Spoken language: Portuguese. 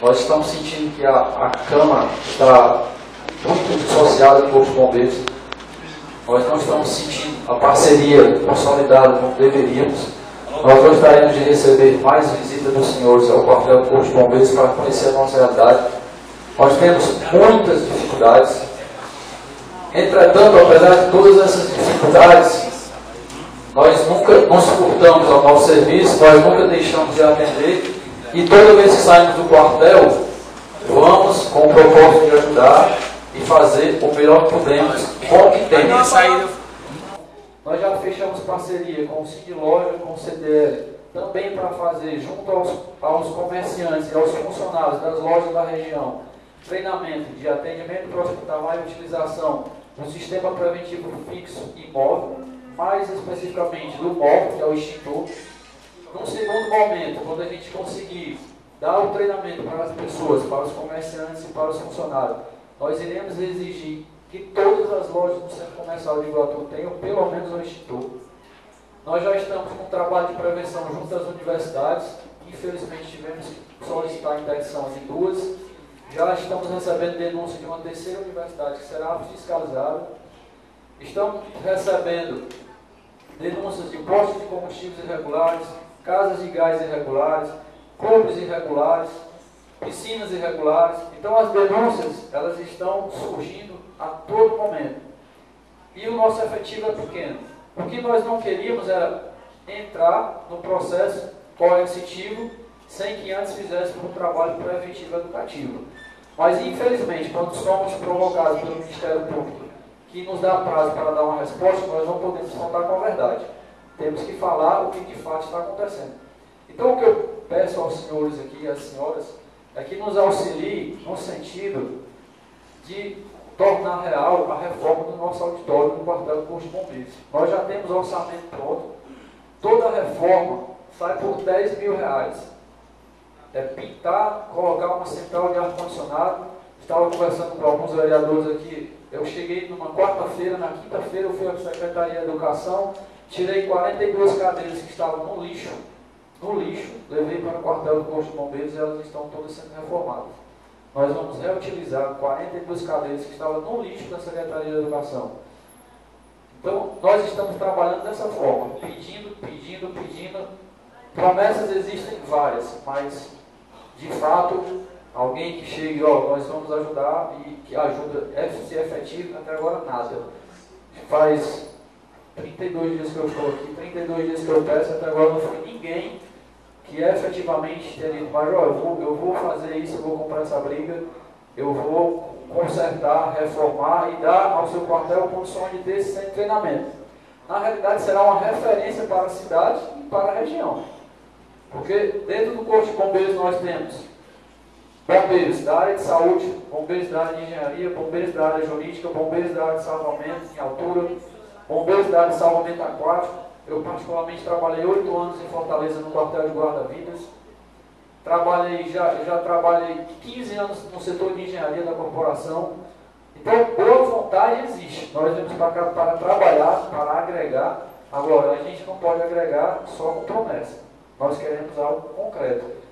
Nós estamos sentindo que a Câmara está muito dissociada do Corpo de Bombeiros. Nós não estamos sentindo a parceria consolidada como deveríamos. Nós gostaríamos de receber mais visitas dos senhores ao quartel do Corpo de Bombeiros para conhecer a nossa realidade. Nós temos muitas dificuldades. Entretanto, apesar de todas essas dificuldades, nós nunca nos furtamos ao nosso serviço, nós nunca deixamos de atender, e toda vez que saímos do quartel, vamos com o propósito de ajudar e fazer o melhor que podemos com o que temos. Nós já fechamos parceria com o Cine Loja, com o CDL, também para fazer, junto aos comerciantes e aos funcionários das lojas da região, treinamento de atendimento hospitalar e utilização do sistema preventivo fixo e móvel, mais especificamente do móvel, que é o extintor. Num segundo momento, quando a gente conseguir dar o treinamento para as pessoas, para os comerciantes e para os funcionários, nós iremos exigir que todas as lojas do Centro Comercial de Iguatu tenham pelo menos um extintor. Nós já estamos com um trabalho de prevenção junto às universidades. Infelizmente tivemos que solicitar a interdição de duas. Já estamos recebendo denúncia de uma terceira universidade que será fiscalizada. Estamos recebendo denúncias de postos de combustíveis irregulares, casas de gás irregulares, clubes irregulares, piscinas irregulares. Então as denúncias, elas estão surgindo a todo momento. E o nosso efetivo é pequeno. O que nós não queríamos era entrar no processo coercitivo sem que antes fizéssemos um trabalho preventivo educativo. Mas, infelizmente, quando somos provocados pelo Ministério Público, que nos dá prazo para dar uma resposta, nós não podemos contar com a verdade. Temos que falar o que de fato está acontecendo. Então, o que eu peço aos senhores aqui e às senhoras é que nos auxiliem no sentido de tornar real a reforma do nosso auditório do quartel do Corpo de Bombeiros. Nós já temos o orçamento pronto. Toda a reforma sai por R$10.000. É pintar, colocar uma central de ar-condicionado. Estava conversando com alguns vereadores aqui. Eu cheguei numa quarta-feira, na quinta-feira eu fui à Secretaria de Educação, tirei 42 cadeiras que estavam no lixo, levei para o quartel do Corpo de Bombeiros e elas estão todas sendo reformadas. Nós vamos reutilizar 42 cadeiras que estavam no lixo da Secretaria de Educação. Então, nós estamos trabalhando dessa forma, pedindo. Promessas existem várias, mas, de fato, alguém que chegue, nós vamos ajudar e que ajuda se efetivo, até agora nada. Faz 32 dias que eu estou aqui, 32 dias que eu peço, até agora não foi ninguém que efetivamente tenha dito, mas eu vou fazer isso, eu vou comprar essa briga, eu vou consertar, reformar e dar ao seu quartel condições de ter esse centro de treinamento. Na realidade, será uma referência para a cidade e para a região. Porque dentro do Corpo de Bombeiros nós temos bombeiros da área de saúde, bombeiros da área de engenharia, bombeiros da área jurídica, bombeiros da área de salvamento em altura, bombeiros da área de salvamento aquático. Eu particularmente trabalhei 8 anos em Fortaleza no quartel de guarda-vidas. Já trabalhei 15 anos no setor de engenharia da corporação. Então, boa vontade existe. Nós vamos para cá para trabalhar, para agregar. Agora, a gente não pode agregar só com promessa. Nós queremos algo concreto.